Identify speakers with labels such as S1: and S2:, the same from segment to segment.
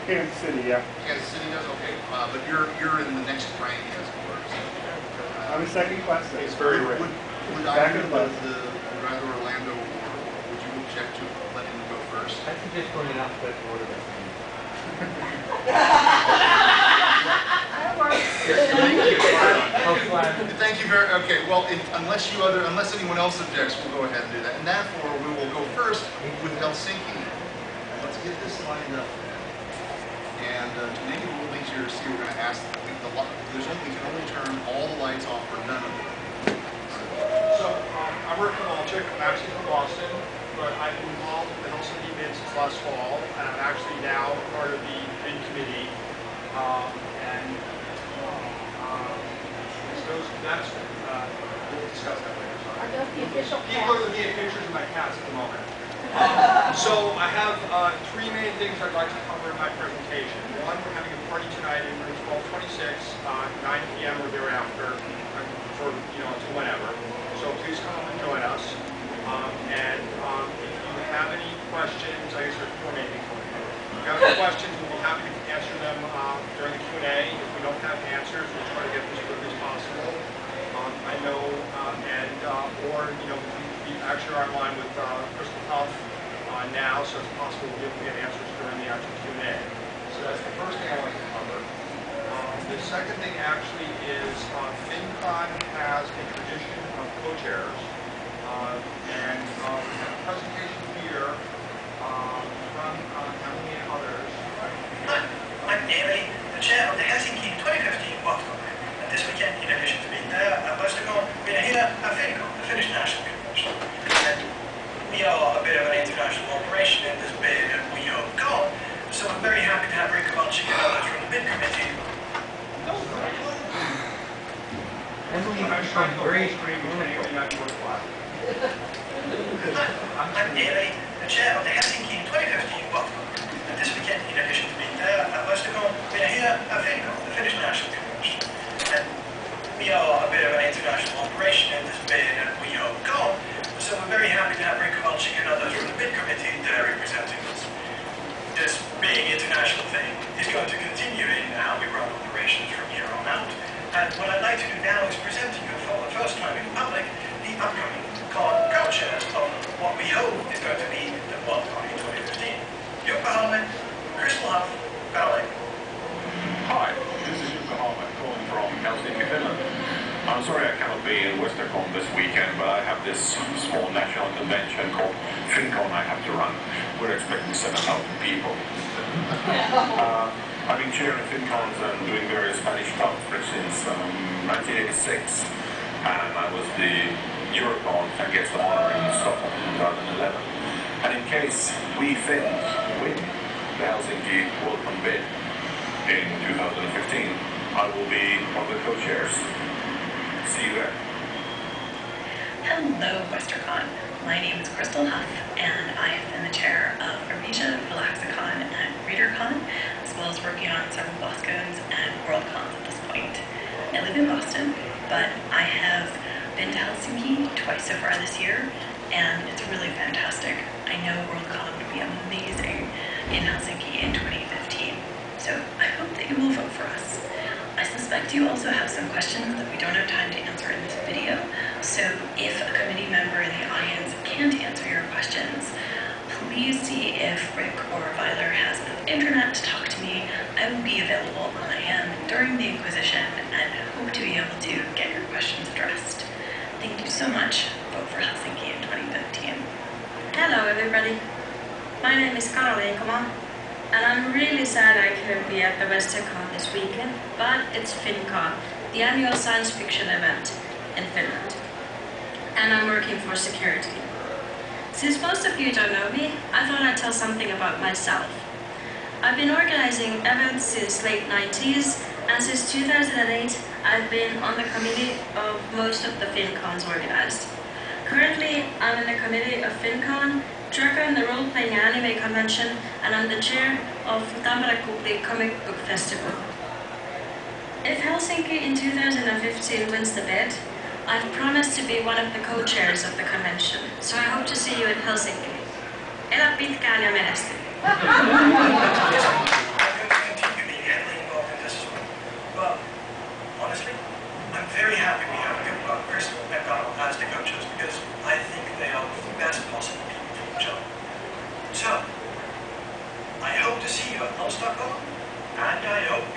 S1: Kansas City, yeah.
S2: Kansas City does, okay. But you're in the next rank, as it were.
S1: I'm a second class.
S2: It's very rare. Would either Orlando or would you object to letting him go first?
S3: I suggest going in alphabetical order.
S2: Thank you very. Okay. Well, unless anyone else objects, we'll go ahead and do that. And therefore, we will go first with Helsinki. Let's get this lined up. And to make it a little easier to see, we're going to ask we can only turn all the lights off or none of them.
S4: So I'm Rick Kowalczyk. I'm actually from Boston, but I've been involved in the Helsinki bid since last fall, and I'm actually now part of the bid committee. We'll discuss that later.
S5: Are those the official cats?
S4: People are looking at pictures of my cats at the moment. So I have three main things I'd like to cover in my presentation. One, we're having a party tonight in room 1226, 9 p.m. or thereafter, until whenever. So please come up and join us. If you have any questions, I guess there are four main things. If you have any questions, we'll be happy to answer them during the Q&A. If we don't have answers, we'll try to get them as quickly as possible. I know, we actually are online with Crystal Huff now, so it's possible we'll be able to get answers during the actual Q&A. So that's the first thing I want to cover. The second thing actually is FinCon has a tradition of co-chairs, and we have a presentation here from Emily and others.
S6: I'm Emily, the chair of the Helsinki 2015 WOTCON. And this weekend, in addition to being there at WestCon, we are here at FinCon, the Finnish National Convention. And we are a bit of an international operation in this bid, and we are gone. So I'm very happy to have Rick Kowalczyk and others from the bid committee.
S3: Emily, I'm very
S6: I'm Emily, the chair of the Helsinki 2015 WOTCON. And this weekend, in addition to being there at WestCon, we are here at FinCon, the Finnish National Convention. And we are a bit of an international operation in this bid, and we are gone. So we're very happy to have Rick Kowalczyk and others from the bid committee there representing us. This being international thing is going to continue in how we run operations from here on out. And what I'd like to do now is present to you for the first time in public the upcoming co-chairs of what we hope is going to be the WorldCon in 2015. Jukka Halme, Crystal Huff, Caroline.
S7: Hi, this is Jukka Halme calling from Helsinki, Finland. I'm sorry I cannot be in WestCon this weekend, but I have this small national convention called FinCon I have to run. We're expecting 7,000 people. I've been chairing FinCons and doing various Spanish conferences since 1986, and I was the Eurocon guest of honor in Stockholm in 2011. And in case we Finns win the Helsinki WorldCon bid in 2015, I will be one of the co-chairs. See you there.
S8: Hello, WestCon. My name is Crystal Huff, and I have been the chair of Arpesia, Relaxicon, and ReaderCon, as well as working on several BosCons and WorldCons at this point. I live in Boston, but I have been to Helsinki twice so far this year, and it's really fantastic. I know WorldCon would be amazing in Helsinki in 2015, so I hope that you will vote for us. I suspect you also have some questions that we don't have time to answer in this video, so if a committee member in the audience can't answer your questions, please see if Rick or Weiler has enough internet to talk to me. I will be available on IM during the Inquisition and hope to be able to get your questions addressed. Thank you so much. Vote for Helsinki in 2015.
S9: Hello everybody. My name is Caroline Koma. And I'm really sad I couldn't be at the WestCon this weekend, but it's FinCon, the annual science fiction event in Finland. And I'm working for security. Since most of you don't know me, I thought I'd tell something about myself. I've been organizing events since late 90s, and since 2008, I've been on the committee of most of the FinCons organized. Currently, I'm in the committee of FinCon, Dragon, the role-playing anime convention, and I'm the chair of Tampere Kupli Comic Book Festival. If Helsinki in 2015 wins the bid, I've promised to be one of the co-chairs of the convention, so I hope to see you in Helsinki. Elä pitkään ja menesty!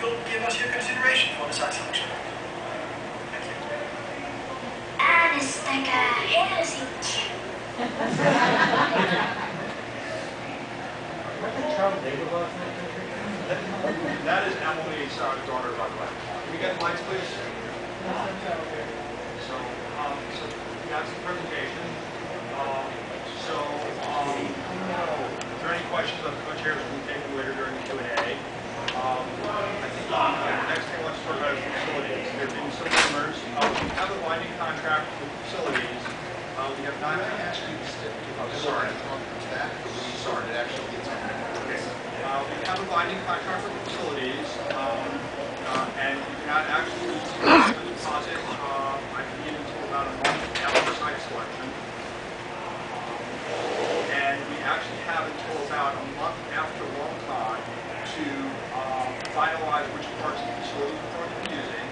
S6: will give us your consideration for the site selection. Thank you.
S5: Äänestäkää Helsinki.
S3: What the Charles David last night?
S4: That is Emily's daughter, by the way. Can we get the lights, please? So that's the presentation. Is there any questions of the co-chairs we can take later during the Q&A? I think the next thing let's talk about is facilities. There have been some rumors. We have a binding contract with facilities. We have not
S2: Actually, sorry, sorry, it actually gets on.
S4: Okay. We have a binding contract with facilities, and you cannot actually use the deposit, I believe, until about a month after site selection. And we actually have until about a month after WorldCon to finalize which parts of the facility we're going to be using,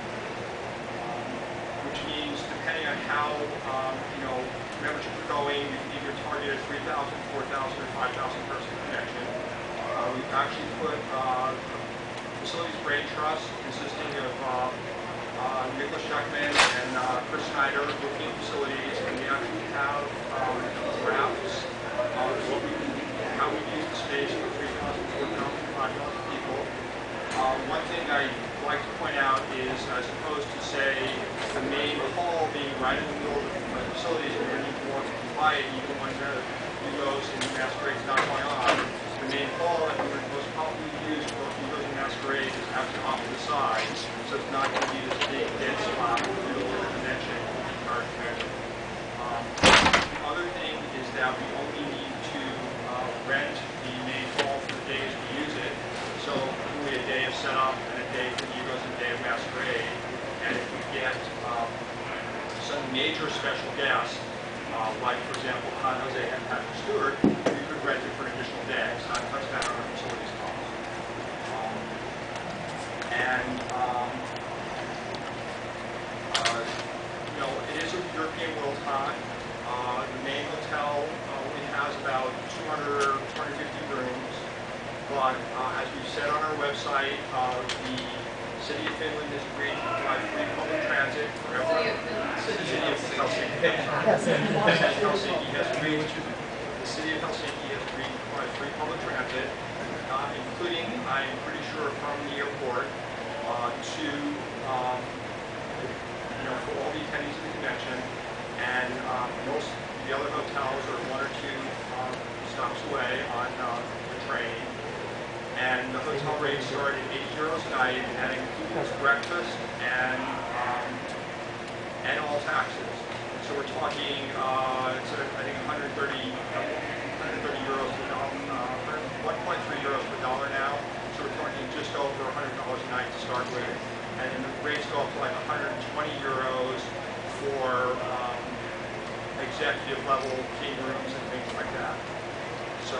S4: which means depending on how membership are going, you can either target a 3,000, 4,000, or 5,000 person connection. We've actually put facilities brain trust consisting of Nicholas Sheckman and Chris Snyder looking at facilities, and we actually have drafts of what we can, how we use the space for 3,000, 4,000, 5,000 people. One thing I'd like to point out is, as opposed to say the main hall being right in the middle of the facilities, we're going to need more to comply, even when the Ugos and masquerades not going on. The main hall that we would most probably use for Ugos and masquerades is actually off to the side, so it's not going to be this big dead spot in the middle of the convention, our convention. The other thing is that we only need to rent the main hall for the days we use it. So only a day of setup and a day for Ugos and a day of masquerade. And if we get some major special guests, like for example Con Jose and Patrick Stewart, we could rent it for an additional day. It's not touch down on our facilities cost. It is a European WorldCon. The main hotel only has about 200, 250 rooms. But as we've said on our website, the City of Finland has agreed to provide free public transit for everyone. The City of Helsinki. The City of Helsinki has agreed to provide free public transit, including, I'm pretty sure, from the airport to for all the attendees of the convention, and most of the other hotels are 1 or 2 stops away on the train. And the hotel rates start at €8 a night, and includes breakfast and all taxes. So we're talking, it's I think 130 euros per dollar, 1.3 euros per dollar now. So we're talking just over $100 a night to start with, and then the rates go up to like 120 euros for executive level king rooms and things like that. So,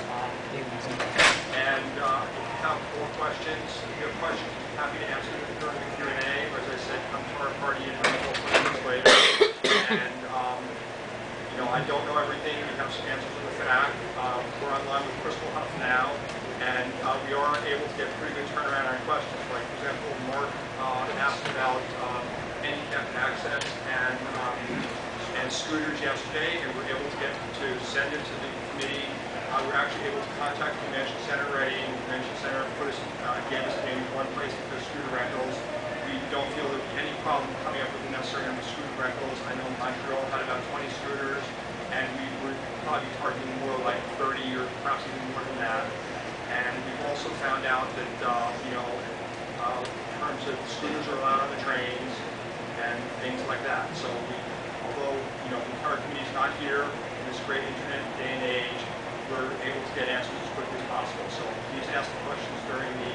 S4: and if you have more questions, if you have questions, I'm happy to answer them during the Q&A. As I said, come to our party and we'll put things later. And, I don't know everything. We have some answers in the FAQ. We're online with Crystal Huff now, and we are able to get pretty good turnaround on questions. Like, for example, Mark asked about handicap access and scooters yesterday, and we're able to get to send it to the committee. We're actually able to contact the Convention Center already, and the Convention Center gave us maybe one place to put scooter rentals. We don't feel there would be any problem coming up with the necessary number of scooter rentals. I know Montreal had about 20 scooters, and we would probably be targeting more like 30 or perhaps even more than that. And we've also found out that, in terms of scooters are allowed on the trains and things like that. So although, the entire committee is not here in this great internet day and age, we're able to get answers as quickly as possible. So please ask the questions during the